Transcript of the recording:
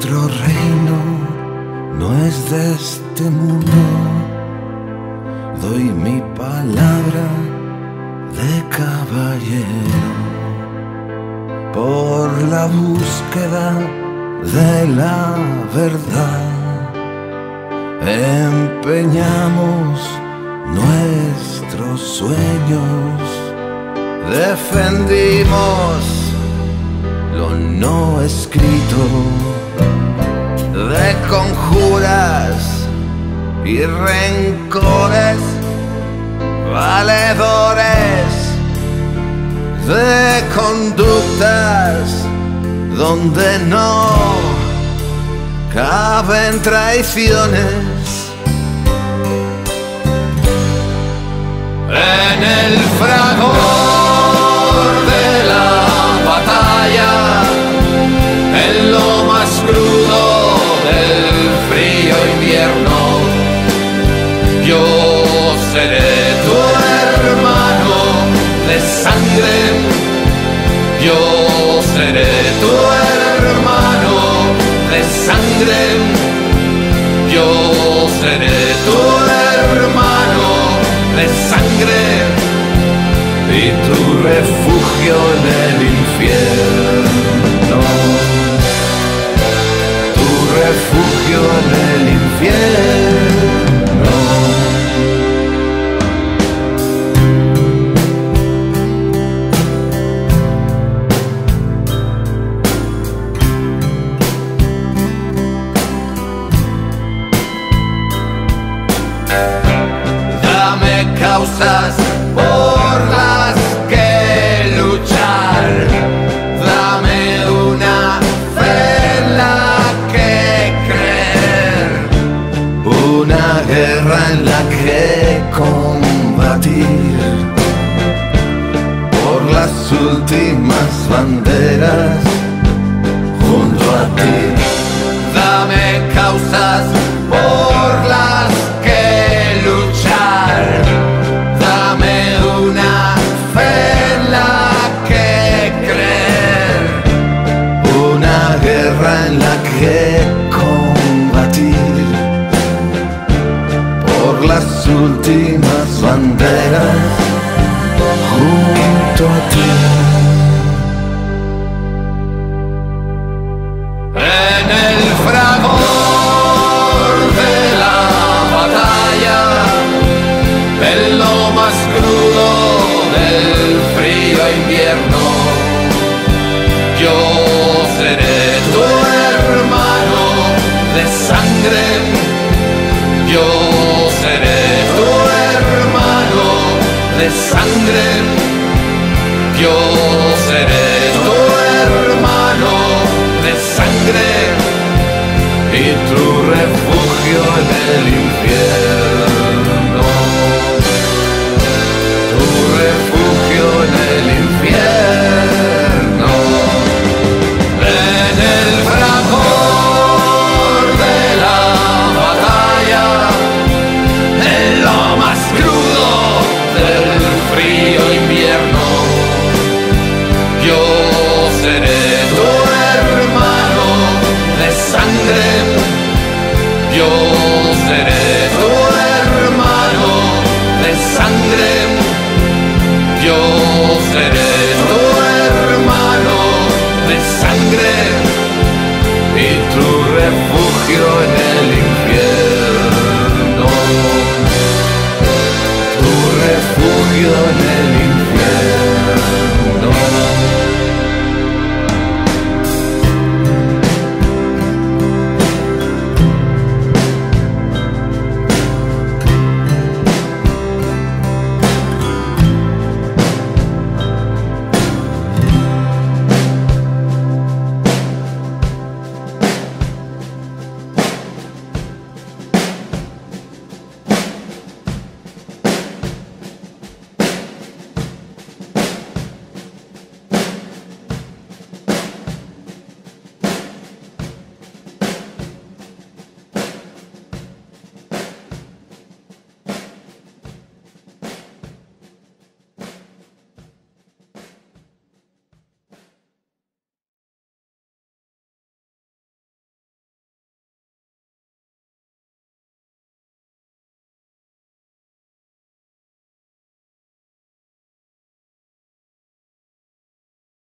Nuestro reino no es de este mundo. Doy mi palabra de caballero por la búsqueda de la verdad. Empeñamos nuestros sueños, defendimos lo no escrito, de conjuras y rencores, valedores de conductas donde no caben traiciones. En el fragor de la batalla, en lo más crudo del frío invierno, yo seré tu hermano de sangre, yo seré tu hermano de sangre, yo seré tu hermano de sangre y tu refugio en el infierno, tu refugio en el infierno. Dame causas por las que luchar, dame una fe en la que creer, una guerra en la que combatir, por las últimas banderas junto a ti. Dame causas por las que luchar, dame una fe en la que creer, una guerra en la que combatir, por las últimas banderas junto a ti. En el fragor de la batalla, en lo más crudo del frío invierno, yo seré tu hermano de sangre, yo seré tu hermano de sangre, yo seré tu hermano de sangre y tu refugio en el infierno.